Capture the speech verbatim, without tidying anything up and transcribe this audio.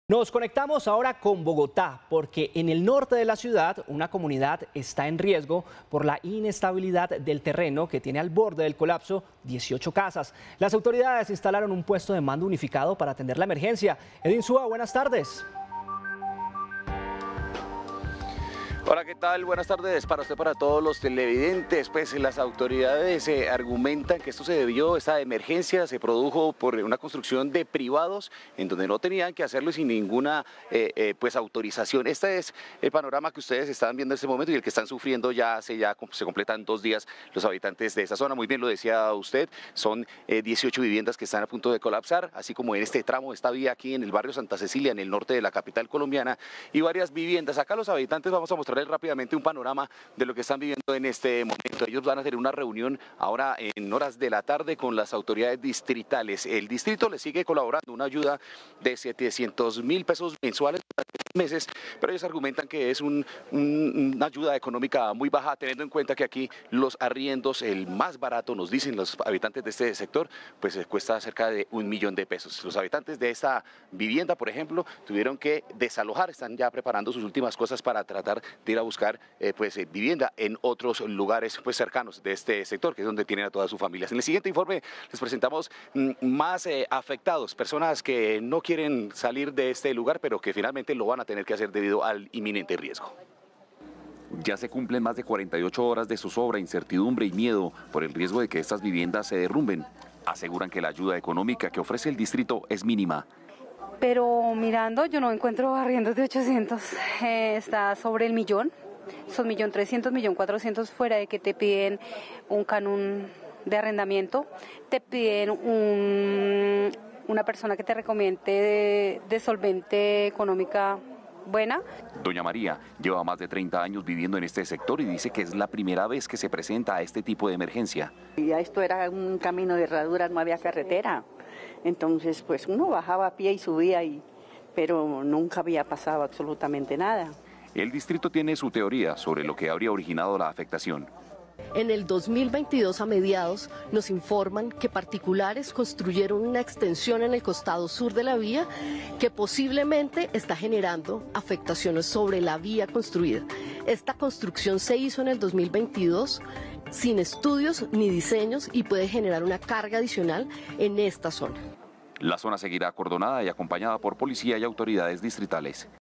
Nos conectamos ahora con Bogotá porque en el norte de la ciudad una comunidad está en riesgo por la inestabilidad del terreno que tiene al borde del colapso dieciocho casas. Las autoridades instalaron un puesto de mando unificado para atender la emergencia. Edwin Súa, buenas tardes. Hola, ¿qué tal? Buenas tardes para usted, para todos los televidentes. Pues las autoridades eh, argumentan que esto se debió, esta emergencia se produjo por una construcción de privados en donde no tenían que hacerlo sin ninguna eh, eh, pues autorización. Este es el panorama que ustedes están viendo en este momento y el que están sufriendo ya hace ya, se completan dos días los habitantes de esta zona. Muy bien lo decía usted, son eh, dieciocho viviendas que están a punto de colapsar, así como en este tramo, esta vía aquí en el barrio Santa Cecilia, en el norte de la capital colombiana, y varias viviendas. Acá los habitantes vamos a mostrar rápidamente un panorama de lo que están viviendo en este momento. Ellos van a tener una reunión ahora en horas de la tarde con las autoridades distritales. El distrito les sigue colaborando una ayuda de setecientos mil pesos mensuales durante meses, pero ellos argumentan que es un, un, una ayuda económica muy baja, teniendo en cuenta que aquí los arriendos, el más barato, nos dicen los habitantes de este sector, pues cuesta cerca de un millón de pesos. Los habitantes de esta vivienda, por ejemplo, tuvieron que desalojar, están ya preparando sus últimas cosas para tratar de ir a buscar eh, pues, eh, vivienda en otros lugares pues, cercanos de este sector, que es donde tienen a todas sus familias. En el siguiente informe les presentamos mm, más eh, afectados, personas que no quieren salir de este lugar, pero que finalmente lo van a tener que hacer debido al inminente riesgo. Ya se cumplen más de cuarenta y ocho horas de zozobra, incertidumbre y miedo por el riesgo de que estas viviendas se derrumben. Aseguran que la ayuda económica que ofrece el distrito es mínima. Pero mirando, yo no encuentro arriendos de ochocientos, eh, está sobre el millón, son millón trescientos, millón cuatrocientos, fuera de que te piden un canon de arrendamiento, te piden un, una persona que te recomiende de, de solvente económica buena. Doña María lleva más de treinta años viviendo en este sector y dice que es la primera vez que se presenta a este tipo de emergencia. Ya esto era un camino de herradura, no había carretera. Entonces, pues uno bajaba a pie y subía, y, pero nunca había pasado absolutamente nada. El distrito tiene su teoría sobre lo que habría originado la afectación. En el dos mil veintidós, a mediados, nos informan que particulares construyeron una extensión en el costado sur de la vía que posiblemente está generando afectaciones sobre la vía construida. Esta construcción se hizo en el dos mil veintidós sin estudios ni diseños y puede generar una carga adicional en esta zona. La zona seguirá acordonada y acompañada por policía y autoridades distritales.